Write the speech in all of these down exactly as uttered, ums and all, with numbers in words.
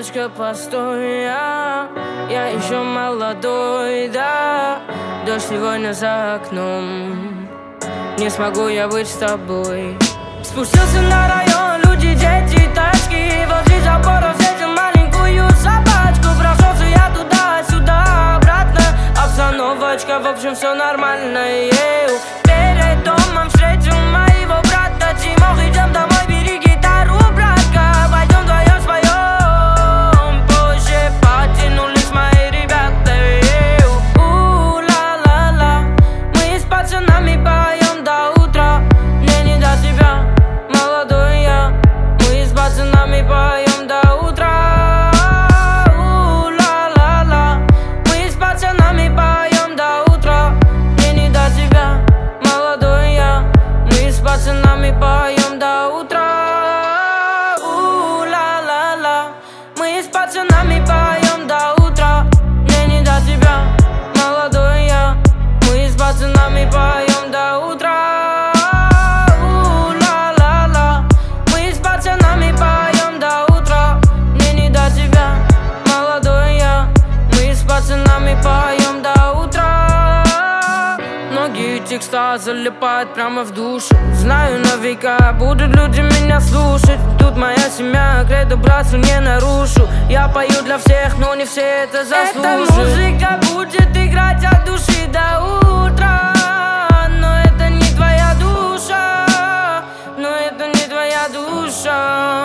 Девочка, постой, я, я еще молодой, да. Дождь сегодня за окном, не смогу я быть с тобой. Спустился на район, люди, дети, тачки. Возле забора встретил маленькую собачку. Прошелся я туда-сюда, обратно. Обстановочка, в общем, все нормально, еу. Перед домом встретил моего брата Тимох. Идем домой, бери гитару, братка. Пойдем вдвоем споем. Позже потянулись мои ребята, еу. У-ла-ла-ла, мы с пацанами поем до утра. Мне не до тебя, молодой я. Мы с пацанами поем до утра. У-ла-ла-ла, мы с пацанами поем до утра. Мне не до тебя, молодой я. Мы с пацанами поем до утра. У-ла-ла-ла, мы с пацанами поем до утра. Мне не до тебя, молодой я. Мы с пацанами поем до утра. У-ла-ла-ла, мы с пацанами поем до утра. Мне не до тебя, молодой я. Мы с пацанами поем до утра. Многие текста залипают прямо в душу. Знаю на века, будут люди меня слушать. Тут моя семья, кредо братству не нарушу. Я пою для всех, но не все это заслуживают. Эта музыка будет играть от души до утра. Но это не твоя душа, но это не твоя душа.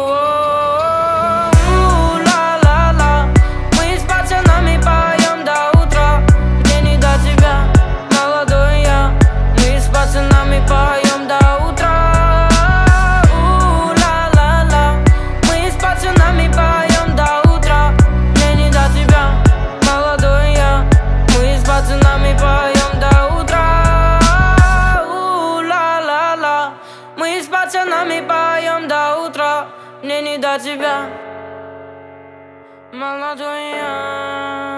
У-ла-ла-ла, мы с пацанами поем до утра. Мне не до тебя, молодой я. Мы с пацанами поем до утра. У-ла-ла-ла, мы с пацанами поем до утра. Мне не до тебя, молодой я. Мы с пацанами поем до утра. У-ла-ла-ла, мы с пацанами поем до утра. Мне не до тебя, молодой я.